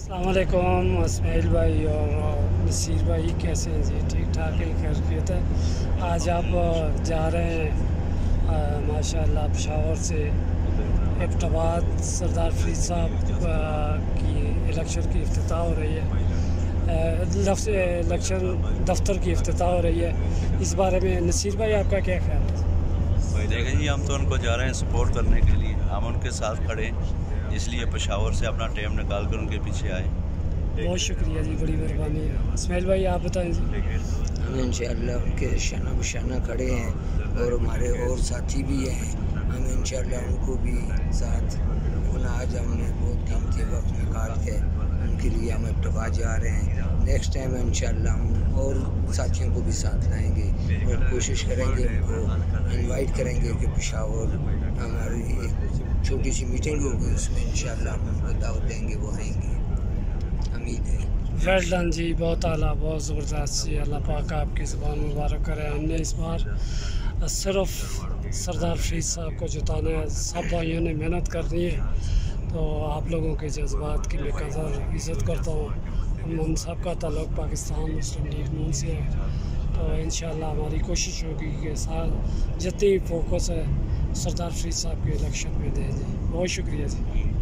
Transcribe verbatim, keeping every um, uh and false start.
अस्सलाम वालेकुम इस्माइल भाई और नसीर भाई, कैसे हैं जी? ठीक ठाक है, खैरियत है। आज आप जा रहे हैं माशाल्लाह पेशावर से एबटाबाद सरदार फरीद साहब की इलेक्शन की इफ्तिताह हो रही है, इलेक्शन दफ्तर की इफ्तिताह हो रही है। इस बारे में नसीर भाई आपका क्या ख्याल है? भाई देखें जी, हम तो उनको जा रहे हैं सपोर्ट करने के लिए, हम उनके साथ खड़े, इसलिए पेशावर से अपना टाइम निकाल कर उनके पीछे आए। बहुत शुक्रिया जी, बड़ी मेहरबानी है। इस्माइल भाई आप बताएं जी। हम इंशाअल्लाह उनके शाना बशाना खड़े हैं और हमारे और साथी भी हैं। हम इंशाअल्लाह उनको भी साथ उन आज हमने बहुत कीमती वक्त निकाल के उनके लिए हम एबटाबाद जा रहे हैं। नेक्स्ट टाइम इंशाअल्लाह हम और साथियों को भी साथ लाएंगे और कोशिश करेंगे उनको इनवाइट करेंगे कि पेशावर हमारी एक छोटी सी मीटिंग होगी, उसमें इंशाअल्लाह हम उनको दावत देंगे, वो आएंगे, उम्मीद है। वेल डन जी, बहुत आला, बहुत ज़बरदस्त जी। अल्लाह पाक आपकी ज़ुबान मुबारक करे। हमने इस बार सिर्फ सरदार फरीद साहब को जिताना है, सब भाइयों ने मेहनत करनी है, तो आप लोगों के जज्बात की मैं कदर इज़्ज़त करता हूँ। हम हम सब का ताल्लुक़ पाकिस्तान मुस्लिम लीग नून से है, तो इंशाअल्लाह हमारी कोशिश होगी कि साथ जितनी फोकस है सरदार फरीद साहब के इलेक्शन में दे जी। बहुत शुक्रिया जी।